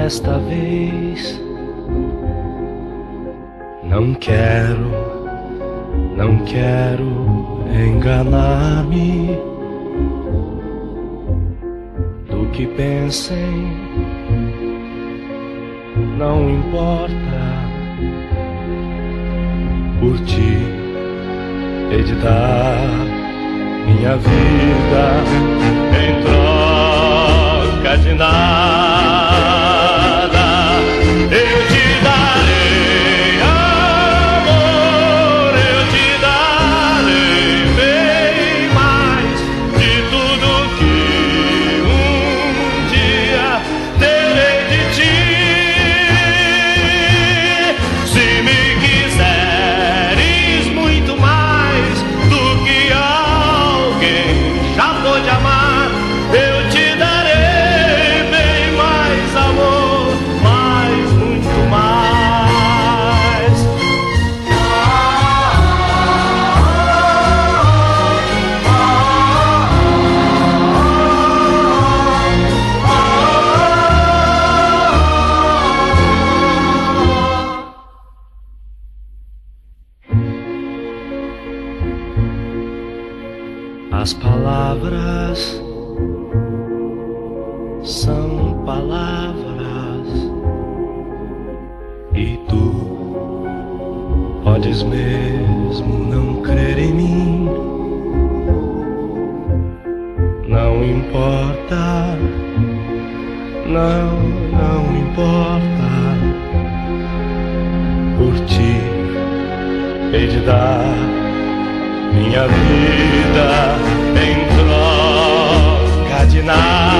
desta vez. Não quero enganar-me. Do que pensem, não importa. Por ti hei de dar minha vida em troca de nada. Eu te darei amor, eu te darei bem mais de tudo que um dia terei de ti. Se me quiseres muito mais do que alguém já pôde amar, eu te darei bem mais amor, mais, muito mais. As palavras são palavras e tu podes mesmo não crer em mim. Não importa, não importa. Por ti hei de dar minha vida em troca de nada.